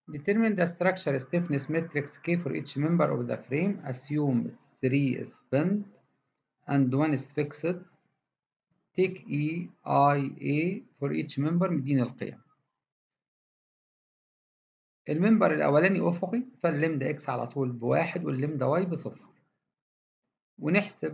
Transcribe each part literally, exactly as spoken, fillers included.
Determine the structure stiffness matrix K for each member of the frame. Assume three is bent and one is fixed. Take E I A for each member. مديني القيم. الممبر الأولاني أفقي، فاللمدة إكس على طول بواحد واللمدة واي بصفر. ونحسب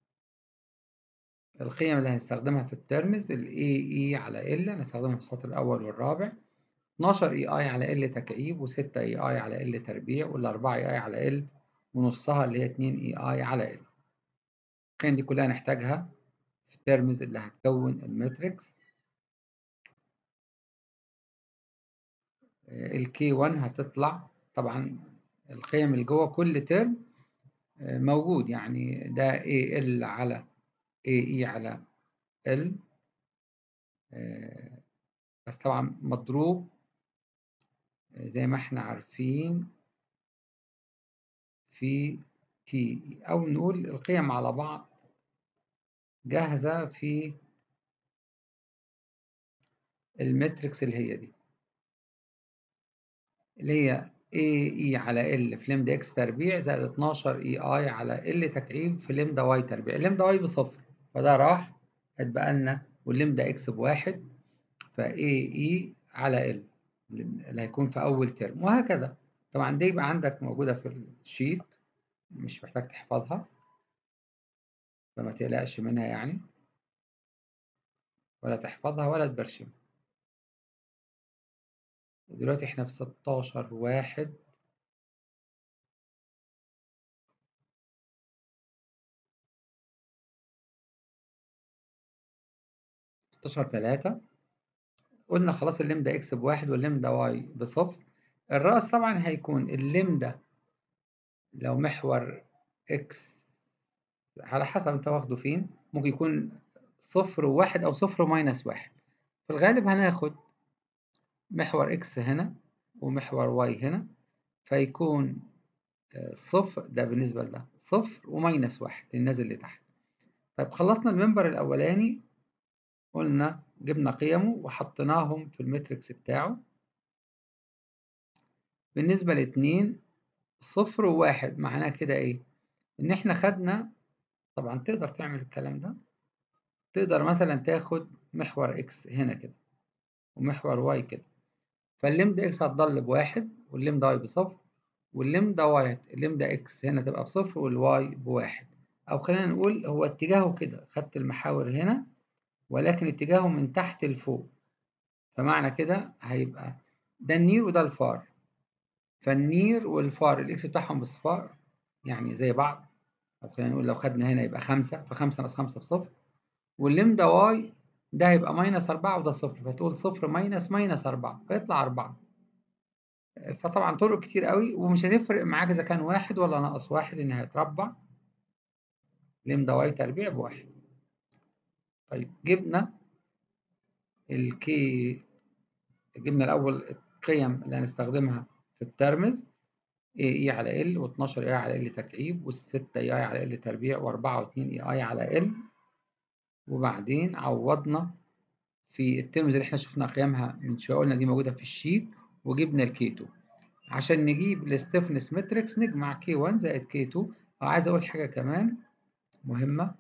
القيم اللي هنستخدمها في الترمز. ال إيه إي على L هنستخدمها في السطر الأول والرابع. اتناشر إي آي على L تكعيب، و6 إي آي على L تربيع، والأربعة إي آي على L ونصها اللي هي اتنين إي آي على L. القيم دي كلها نحتاجها في الترمز اللي هتكون الماتريكس. ال كي واحد هتطلع طبعا القيم اللي جوه كل ترم موجود، يعني ده إيه إل على إيه إي على L، بس طبعا مضروب زي ما احنا عارفين في تي، أو نقول القيم على بعض جاهزة في الماتريكس اللي هي دي، اللي هي إيه إي على L في لمدة إكس تربيع زائد اتناشر إي آي على L تكعيب في لمدة واي تربيع. اللمدة واي بصفر فده راح، هتبقى لنا واللمدة إكس بواحد، فإيه إي على L اللي هيكون في أول ترم، وهكذا. طبعا دي يبقى عندك موجودة في الشيت، مش محتاج تحفظها، فما تقلقش منها يعني، ولا تحفظها ولا تبرشم. دلوقتي احنا في ستاشر واحد ستاشر تلاتة. قلنا خلاص اللمدة اكس بواحد واللمدة واي بصفر. الرأس طبعا هيكون اللمدة لو محور اكس على حسب انت واخده فين، ممكن يكون صفر وواحد او صفر وماينس واحد. في الغالب هناخد محور اكس هنا ومحور واي هنا، فيكون صفر، ده بالنسبة لده صفر وماينس واحد للنازل اللي تحت. طيب خلصنا الممبر الأولاني، قلنا جبنا قيمه وحطيناهم في الماتريكس بتاعه. بالنسبة لاتنين صفر وواحد معناه كده ايه؟ ان احنا خدنا، طبعا تقدر تعمل الكلام ده، تقدر مثلا تاخد محور اكس هنا كده ومحور واي كده، فاللمدة اكس هتضل بواحد واللمدة واي بصفر، واللمدة واي اللمدة اكس هنا تبقى بصفر والواي بواحد. او خلينا نقول هو اتجاهه كده، خدت المحاور هنا ولكن اتجاهه من تحت لفوق، فمعنى كده هيبقى ده النير وده الفار، فالنير والفار الإكس بتاعهم بصفار يعني زي بعض. أو خلينا نقول لو خدنا هنا يبقى خمسة، فخمسة ناقص خمسة بصفر، واللمدة واي ده هيبقى ماينس أربعة وده صفر، فتقول صفر ماينس ماينس أربعة فيطلع أربعة. فطبعا طرق كتير قوي، ومش هتفرق معاك إذا كان واحد ولا ناقص واحد، إن هيتربع لمدة واي تربيع بواحد. طيب جبنا الكي، جبنا الأول القيم اللي هنستخدمها في الترمز اي اي على ال، و12 اي على ال تكعيب، وال6 اي على ال تربيع، و4 و2 اي على ال. وبعدين عوضنا في الترمز اللي احنا شفنا قيمها من شويه، قلنا دي موجوده في الشيت، وجبنا الكيتو. عشان نجيب الستيفنس ماتريكس نجمع كي واحد زائد كي اتنين. وعايز اقول حاجه كمان مهمه،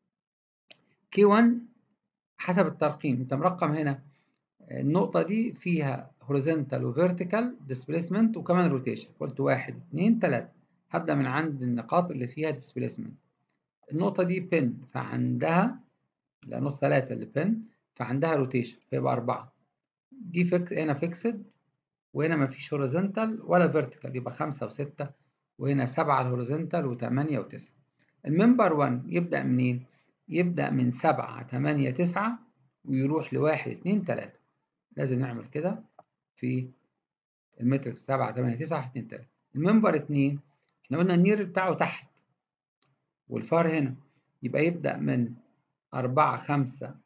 كي واحد حسب الترقيم انت مرقم هنا، النقطه دي فيها هوريزونتال وفيرتيكال ديسبيسمنت وكمان روتيشن، قلت واحد اتنين تلاته، هبدا من عند النقاط اللي فيها ديسبيسمنت. النقطة دي بن فعندها، لا نقطة ثلاثة اللي بن فعندها روتيشن فيبقى أربعة. دي فيك هنا فيكسد، وهنا مفيش هوريزونتال ولا فيرتيكال يبقى خمسة وستة، وهنا سبعة الهوريزونتال وثمانية وتسعة. الممبر واحد يبدأ منين؟ يبدأ من سبعة تمانية تسعة ويروح لواحد اتنين تلاتة. لازم نعمل كده في المترك سبعة تمانية تسعة واحد اتنين تلاتة. الممبر اتنين احنا قلنا النير بتاعه تحت والفار هنا، يبقى يبدأ من أربعة خمسة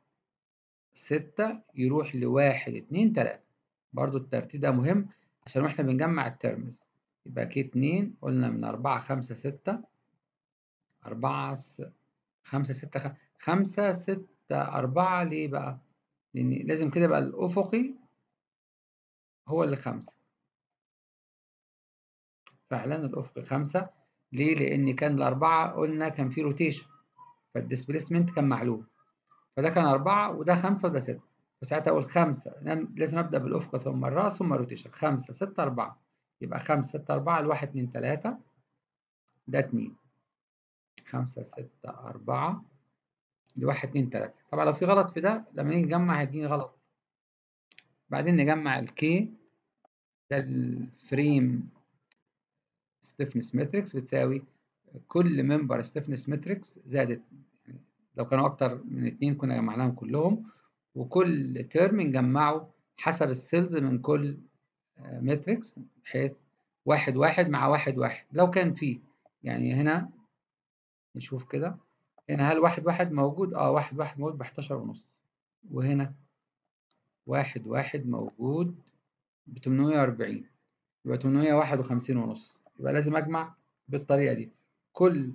ستة يروح لواحد اتنين تلاتة. برضو الترتيب ده مهم عشان واحنا بنجمع الترمز. يبقى كي اتنين قلنا من أربعة خمسة ستة، أربعة خمسة ستة خمسة ستة أربعة. ليه بقى؟ لأن لازم كده يبقى الأفقي هو اللي خمسة، فعلا الأفق خمسة. ليه؟ لأن كان الأربعة قلنا كان في روتيشن، فالديسبيسمنت كان معلوم، فده كان أربعة وده خمسة وده ستة. فساعتها أقول خمسة لازم أبدأ بالأفق ثم الرأس ثم روتيشن. خمسة ستة أربعة، يبقى خمسة ستة أربعة الواحد اتنين تلاتة، ده اتنين. خمسة ستة أربعة لواحد اتنين تلاتة. طبعا لو في غلط في ده لما نيجي نجمع هيديني غلط. بعدين نجمع الكي، ده الفريم ستيفنس ماتريكس بتساوي كل ممبر ستيفنس ماتريكس زادت، يعني لو كانوا أكتر من اتنين كنا جمعناهم كلهم، وكل ترم نجمعه حسب السيلز من كل ماتريكس، بحيث واحد واحد مع واحد واحد لو كان فيه. يعني هنا نشوف كده، هنا هل واحد واحد موجود؟ اه واحد واحد موجود بحداشر ونص، وهنا واحد واحد موجود بتمنمية وأربعين، يبقى تمنمية واحد وخمسين ونص. يبقى لازم أجمع بالطريقة دي، كل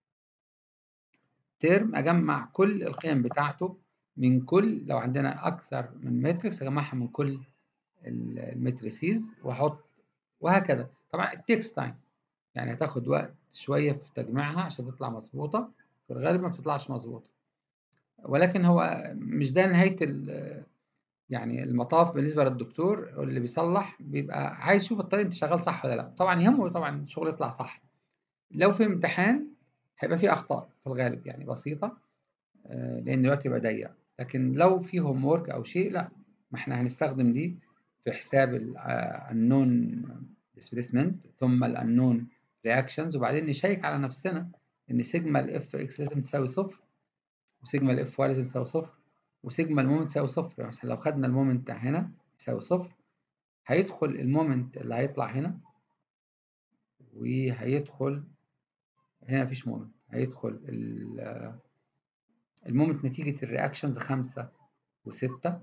ترم أجمع كل القيم بتاعته من كل، لو عندنا أكثر من ماتريكس أجمعها من كل الماتريسيز وأحط، وهكذا. طبعا التكست تايم يعني هتاخد وقت شوية في تجميعها عشان تطلع مظبوطة، في الغالب ما بتطلعش مظبوطة، ولكن هو مش ده نهاية يعني المطاف بالنسبة للدكتور اللي بيصلح، بيبقى عايز يشوف الطريق انت شغال صح ولا لا. طبعا يهمه طبعا الشغل يطلع صح. لو في امتحان هيبقى فيه أخطاء في الغالب يعني بسيطة، لأن الوقت يبقى ضيق. لكن لو في هوم وورك أو شيء لا، ما احنا هنستخدم دي في حساب النون ديسبيسمنت ثم النون رياكشنز، وبعدين نشيك على نفسنا إن سيجما الاف اكس لازم تساوي صفر، وسيجما الاف واي لازم تساوي صفر، وسيجما المومنت تساوي صفر. يعني مثلا لو خدنا المومنت هنا يساوي صفر، هيدخل المومنت اللي هيطلع هنا، وهيدخل هنا مفيش مومنت، هيدخل المومنت نتيجة الرياكشنز خمسة وستة،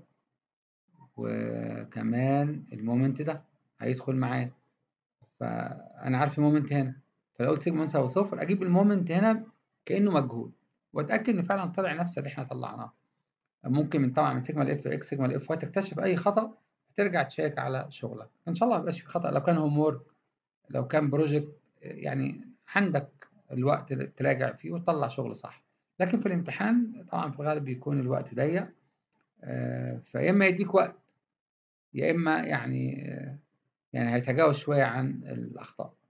وكمان المومنت ده هيدخل معاه. فأنا عارف المومنت هنا، فلو قلت سيجما يساوي صفر أجيب المومنت هنا كأنه مجهول، وأتأكد إن فعلا طلع نفس اللي إحنا طلعناه. ممكن من طبعا من سيجما الاف اكس سيجما الاف واي تكتشف أي خطأ، ترجع تشيك على شغلك. إن شاء الله ما يبقاش في خطأ، لو كان هوم وورك لو كان بروجكت يعني عندك الوقت تراجع فيه وتطلع شغل صح. لكن في الامتحان طبعا في الغالب بيكون الوقت ضيق، فيا اما يديك وقت يا اما يعني يعني هيتجاوز شويه عن الاخطاء.